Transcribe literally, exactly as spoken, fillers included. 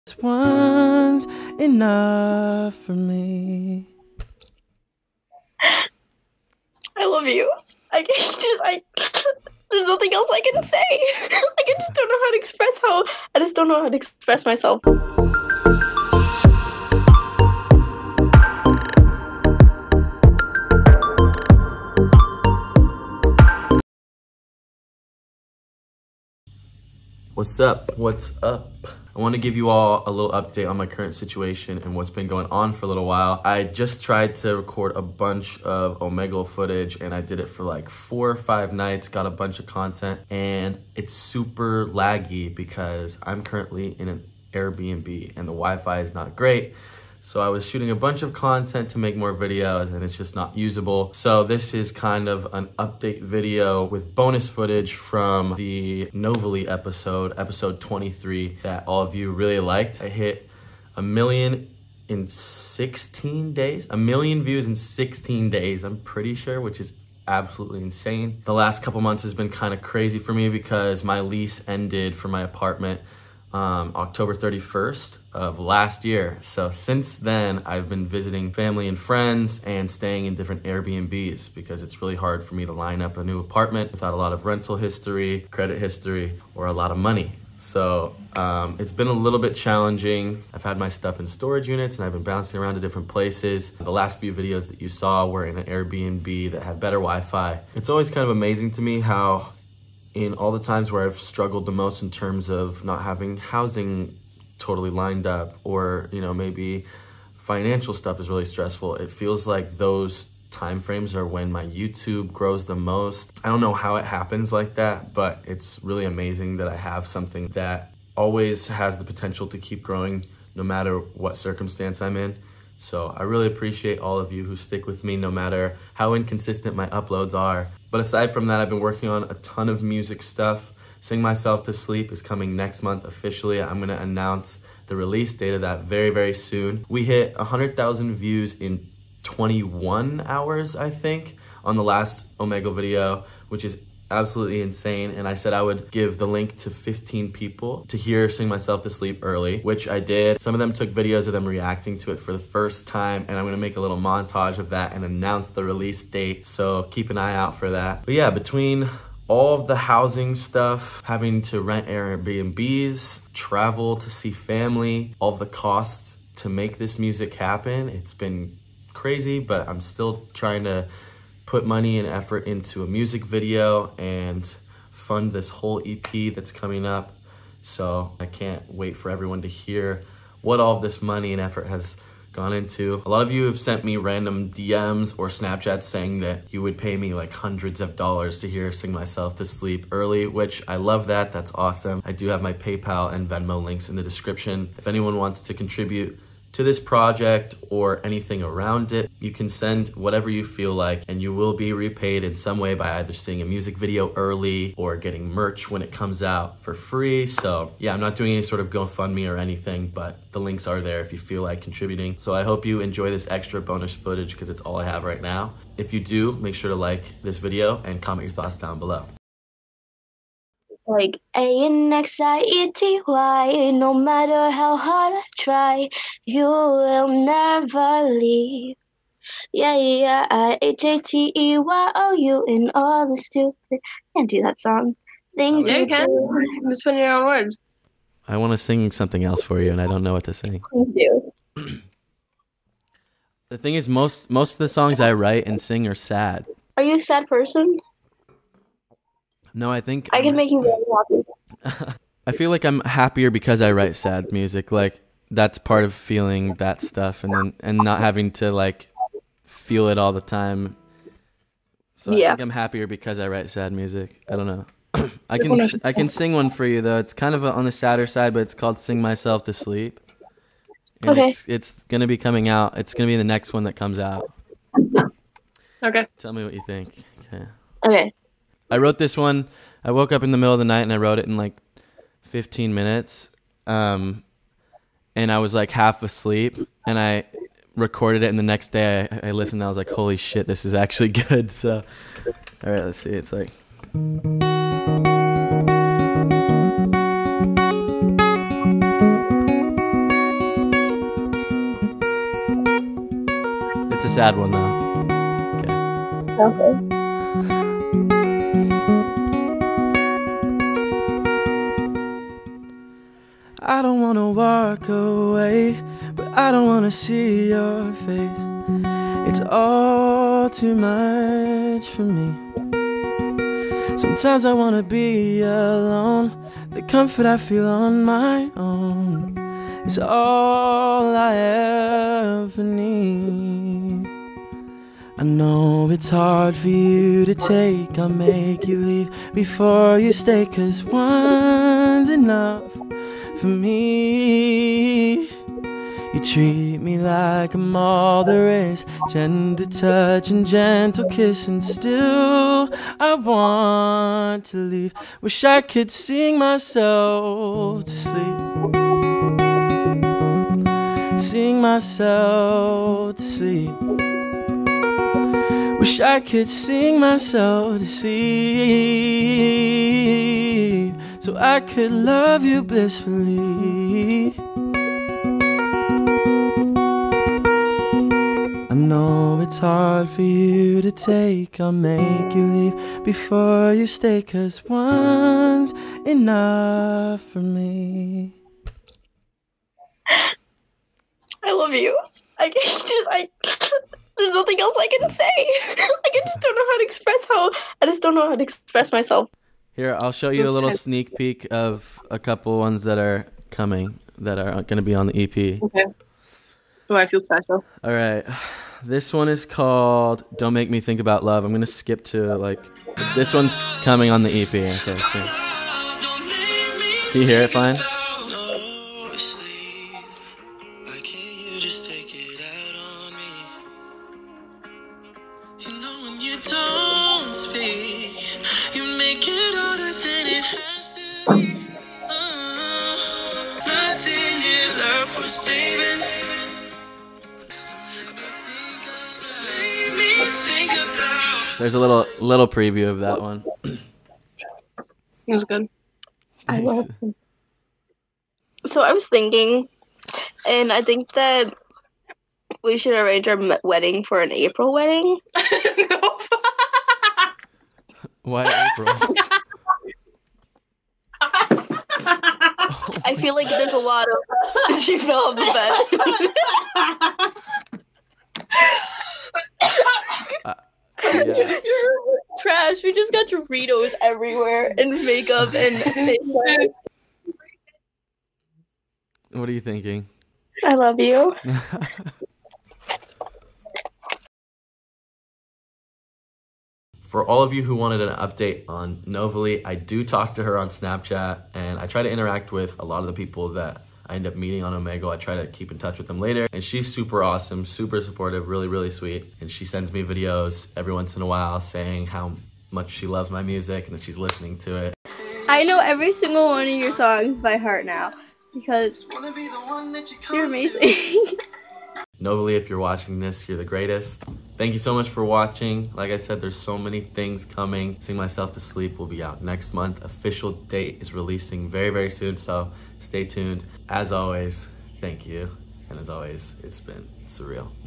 This one's enough for me. I love you. I just, I, there's nothing else I can say. Like, I just don't know how to express how, I just don't know how to express myself. What's up? What's up? I want to give you all a little update on my current situation and what's been going on for a little while. I just tried to record a bunch of Omegle footage and I did it for like four or five nights, got a bunch of content, and it's super laggy because I'm currently in an Airbnb and the Wi-Fi is not great. So I was shooting a bunch of content to make more videos and it's just not usable. So this is kind of an update video with bonus footage from the Novely episode, episode twenty-three, that all of you really liked. I hit a million in sixteen days, a million views in sixteen days, I'm pretty sure, which is absolutely insane. The last couple months has been kind of crazy for me because my lease ended for my apartment Um, October thirty-first of last year. So since then, I've been visiting family and friends and staying in different Airbnbs because it's really hard for me to line up a new apartment without a lot of rental history, credit history, or a lot of money. So um, it's been a little bit challenging. I've had my stuff in storage units and I've been bouncing around to different places. The last few videos that you saw were in an Airbnb that had better Wi-Fi. It's always kind of amazing to me how in all the times where I've struggled the most in terms of not having housing totally lined up, or, you know, maybe financial stuff is really stressful, it feels like those time frames are when my YouTube grows the most. I don't know how it happens like that, but it's really amazing that I have something that always has the potential to keep growing no matter what circumstance I'm in. So I really appreciate all of you who stick with me no matter how inconsistent my uploads are. But aside from that, I've been working on a ton of music stuff. Sing Myself to Sleep is coming next month officially. I'm gonna announce the release date of that very, very soon. We hit one hundred thousand views in twenty-one hours, I think, on the last Omegle video, which is absolutely insane. And I said I would give the link to fifteen people to hear Sing Myself to Sleep early, which I did. Some of them took videos of them reacting to it for the first time, and I'm gonna make a little montage of that and announce the release date, so keep an eye out for that. But yeah, between all of the housing stuff, having to rent Airbnbs, travel to see family, all of the costs to make this music happen, it's been crazy, but I'm still trying to put money and effort into a music video and fund this whole E P that's coming up. So I can't wait for everyone to hear what all of this money and effort has gone into. A lot of you have sent me random D Ms or Snapchats saying that you would pay me like hundreds of dollars to hear Sing Myself to Sleep early, which I love that. That's awesome. I do have my PayPal and Venmo links in the description. If anyone wants to contribute to this project or anything around it, you can send whatever you feel like and you will be repaid in some way by either seeing a music video early or getting merch when it comes out for free. So yeah, I'm not doing any sort of GoFundMe or anything, but the links are there if you feel like contributing. So I hope you enjoy this extra bonus footage because it's all I have right now. If you do, make sure to like this video and comment your thoughts down below. Like A N X I E T Y, no matter how hard I try, you will never leave. Yeah, yeah, I H A T E Y O U in all the stupid. Can't do that song. Things Yeah, you you can. do. Just put in your own words. I want to sing something else for you and I don't know what to sing. Please do. The thing is, most most of the songs I write and sing are sad. Are you a sad person? No, I think I can I'm- make you very happy. I feel like I'm happier because I write sad music. Like that's part of feeling that stuff, and then and not having to like feel it all the time. So Yeah. I think I'm happier because I write sad music. I don't know. I can I can sing one for you though. It's kind of on the sadder side, but it's called "Sing Myself to Sleep." And Okay. it's it's gonna be coming out. It's gonna be the next one that comes out. Okay. Tell me what you think. Okay. Okay. I wrote this one. I woke up in the middle of the night and I wrote it in like fifteen minutes. Um, and I was like half asleep and I recorded it. And the next day I, I listened and I was like, holy shit, this is actually good. So, all right, let's see. It's like. sad one though. Okay. Okay. I don't wanna walk away, but I don't wanna see your face. It's all too much for me. Sometimes I wanna be alone. The comfort I feel on my own is all I ever need. I know it's hard for you to take. I'll make you leave before you stay, 'cause one's enough for me. You treat me like I'm all there is, tender touch and gentle kiss, and still I want to leave. Wish I could sing myself to sleep, sing myself to sleep. Wish I could sing myself to sleep, so I could love you blissfully. I know it's hard for you to take. I'll make you leave before you stay, 'cause one's enough for me. I love you. I can just, I, there's nothing else I can say. Like, I just don't know how to express how, I just don't know how to express myself. Here, I'll show you a little sneak peek of a couple ones that are coming, that are going to be on the E P. Okay. Oh, I feel special. All right. This one is called Don't Make Me Think About Love. I'm going to skip to, like, this one's coming on the E P. Okay, so. Can you hear it fine? There's a little little preview of that one. It was good. I love it. So I was thinking, and I think that we should arrange our wedding for an April wedding. No. Why April? I feel like there's a lot of... She fell off the bed. uh, yeah. You're trash. We just got Doritos everywhere and makeup and face wash. What are you thinking? I love you. For all of you who wanted an update on Novely, I do talk to her on Snapchat, and I try to interact with a lot of the people that I end up meeting on Omegle. I try to keep in touch with them later, and she's super awesome, super supportive, really, really sweet. And she sends me videos every once in a while saying how much she loves my music and that she's listening to it. I know every single one of your songs by heart now because you're amazing. Novely, if you're watching this, you're the greatest. Thank you so much for watching. Like I said, there's so many things coming. Sing Myself to Sleep will be out next month. Official date is releasing very, very soon, so stay tuned. As always, thank you. And as always, it's been surreal.